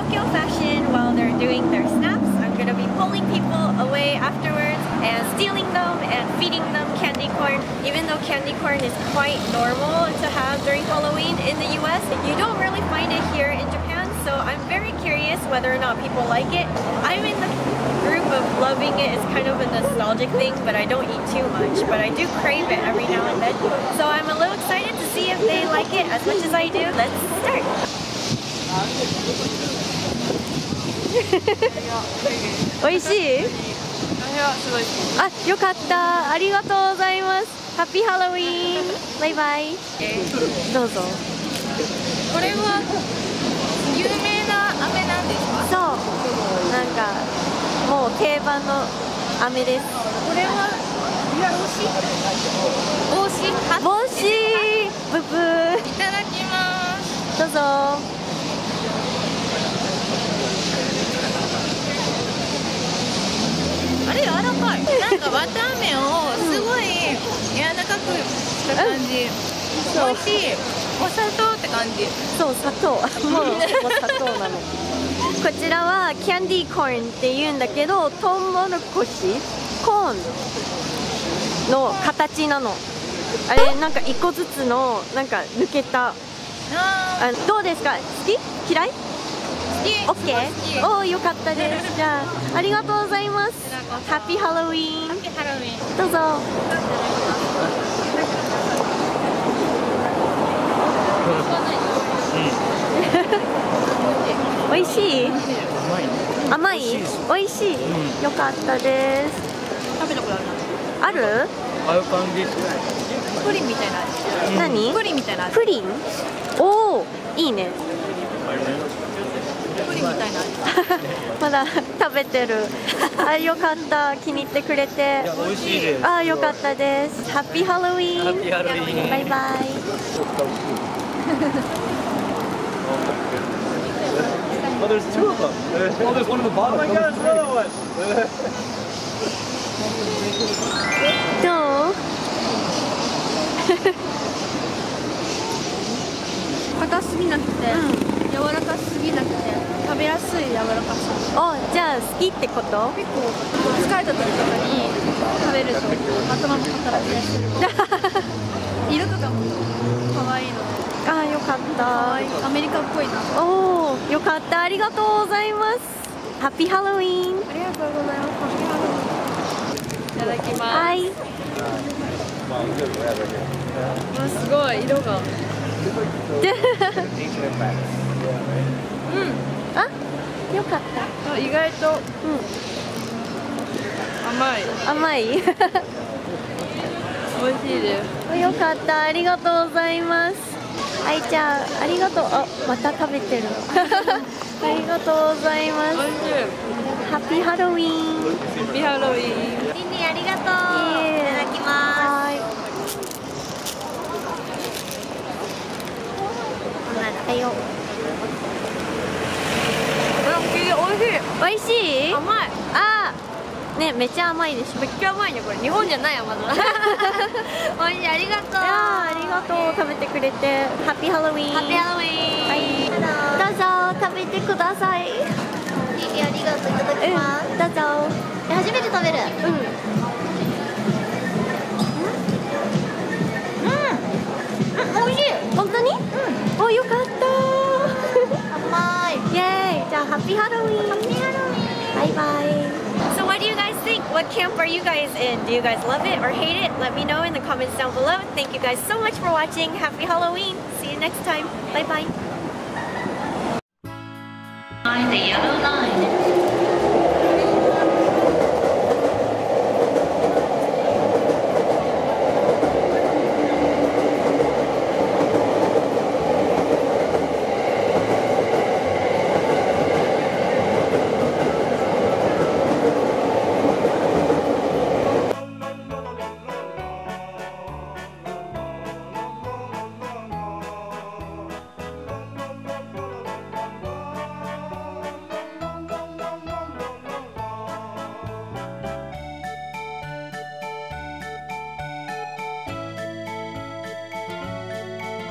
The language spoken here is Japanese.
Tokyo fashion while they're doing their snaps. I'm gonna be pulling people away afterwards and stealing them and feeding them candy corn. Even though candy corn is quite normal to have during Halloween in the US, you don't really find it here in Japan, so I'm very curious whether or not people like it. I'm in the group of loving it. It's kind of a nostalgic thing, but I don't eat too much, but I do crave it every now and then. So I'm a little excited to see if they like it as much as I do. Let's start. 美味しい？あ、よかった。ありがとうございます。ハッピーハロウィーン。バイバイ。どうぞ。 これは有名な飴なんですか？ そう。なんかもう定番の飴です。 これは帽子？ 帽子。ブブー。 いただきます。 どうぞ。 あれ柔らかい。なんか綿あめをすごい柔らかくした感じ。美味しい。お砂糖って感じ。 そう、砂糖。もう砂糖なの。こちらはキャンディーコーンって言うんだけど、トウモロコシコーンの形なの。あれなんか一個ずつのなんか抜けた。どうですか？好き？嫌い？オッケー。おお、よかったです。じゃあありがとうございます。ハッピーハロウィーン。 ハッピーハロウィーン。 どうぞ。美味しい？甘い？美味しい？よかったです。 食べたことある？ ある？ ある感じ。 プリンみたいな味。 何？ プリンみたいな味。 プリン？おお、いいね。 プリンみたいな味。 まだ食べてる。あ、よかった。気に入ってくれて。 美味しいです。 あ、よかったです。ハッピーハロウィーン。 ハッピーハロウィーン。 バイバイ。 Oh, there's two of them. Oh, there's one in the bottom. Oh my God, there's another one. どう？ 硬すぎなくて、柔らかすぎなくて、食べやすい柔らかさ。 お、じゃあ好きってこと？ 結構疲れた時とかに食べると頭も働きやすい。色とかも可愛いので。 あ、よかった。 アメリカっぽいな。 おお、よかった。ありがとうございます。ハッピーハロウィーン。 ありがとうございます。ハッピーハロウィーン。いただきます。 はい。 わ、すごい色が。 あ、よかった。 意外と甘い。 甘い？ 美味しいです。 よかった。ありがとうございます。はい、じゃあありがとう。あ、また食べてる。ありがとうございます。 美味しい。 ハッピーハロウィーン。 ハッピーハロウィーン。 リンリンありがとう。いただきます。はい。なったよ。美味しい？ 甘い。 あー、ね、めっちゃ甘いでしょ。 めっちゃ甘いね、これ。日本じゃない甘さ。美味しい、ありがとう。 ありがとう、食べてくれて。ハッピーハロウィーン。 ハッピーハロウィーン。 はい。どうぞ、食べてください。 リリありがとう、いただきます。 どうぞ。 初めて食べる。美味しい。 本当に？お、よかった。 甘い。 イエーイ。じゃあハッピーハロウィーン。 ハッピーハロウィーン。 バイバイ。 So what do you guys think? What camp are you guys in? Do you guys love it or hate it? Let me know in the comments down below. Thank you guys so much for watching. Happy Halloween. See you next time. Bye bye. The yellow line.